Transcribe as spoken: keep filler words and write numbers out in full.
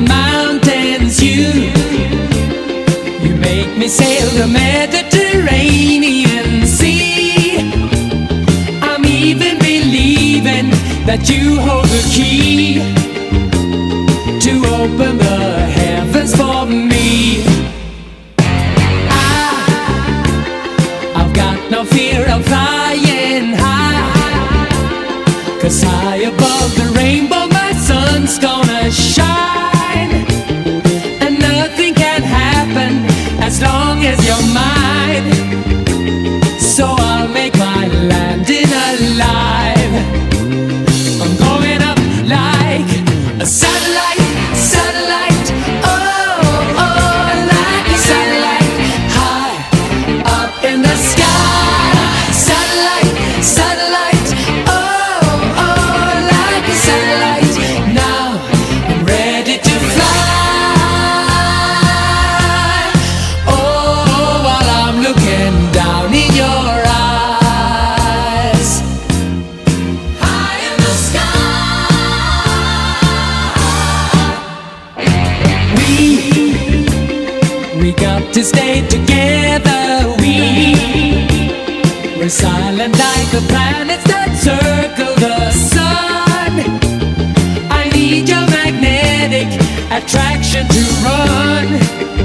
mountains. You, you make me sail the Mediterranean Sea. I'm even believing that you hold the key to open the heavens for me. I, I've got no fear of flying high, 'cause high above the rainbow my sun's gonna shine. And nothing can happen as long as you're mine. So I'll make my landing alive. I'm going up like a satellite, satellite, oh, oh, like a satellite, high up in the sky. Satellite, satellite, oh, oh, like a satellite. Now I'm ready to fly. Oh, while I'm looking down in your eyes, high in the sky. We, we got to stay together. We, we're silent like the planets that circle the sun. I need your magnetic attraction to run.